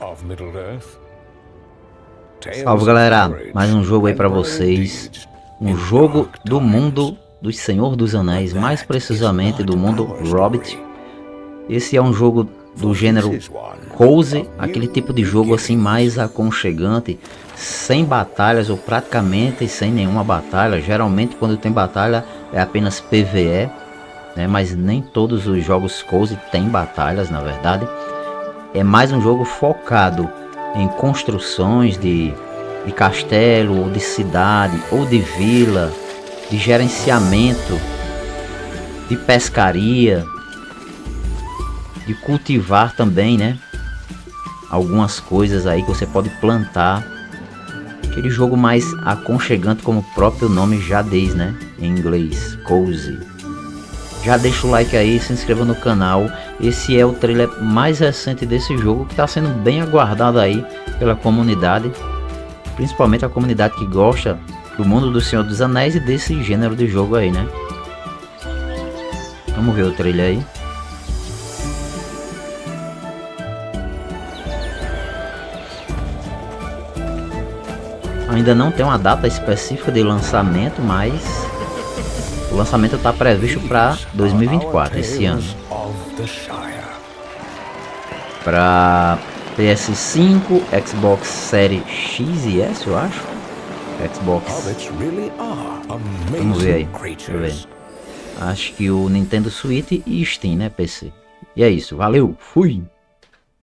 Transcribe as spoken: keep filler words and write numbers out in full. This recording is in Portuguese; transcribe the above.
Salve galera, mais um jogo aí pra vocês. Um jogo do mundo do Senhor dos Anéis, mais precisamente do mundo Hobbit. Esse é um jogo do gênero cozy, aquele tipo de jogo assim mais aconchegante, sem batalhas ou praticamente sem nenhuma batalha. Geralmente quando tem batalha é apenas P V E, né? Mas nem todos os jogos cozy têm batalhas, na verdade. É mais um jogo focado em construções de, de castelo, ou de cidade, ou de vila, de gerenciamento, de pescaria, de cultivar também, né? Algumas coisas aí que você pode plantar. Aquele jogo mais aconchegante, como o próprio nome já diz, né? Em inglês, cozy. Já deixa o like aí, se inscreva no canal. Esse é o trailer mais recente desse jogo, que está sendo bem aguardado aí pela comunidade, principalmente a comunidade que gosta do mundo do Senhor dos Anéis e desse gênero de jogo aí, né? Vamos ver o trailer aí. Ainda não tem uma data específica de lançamento, mas o lançamento está previsto para dois mil e vinte e quatro, esse ano. Para P S cinco, Xbox Series X e S, eu acho. Xbox. Vamos ver aí. Deixa eu ver. Acho que o Nintendo Switch e Steam, né? P C. E é isso. Valeu. Fui.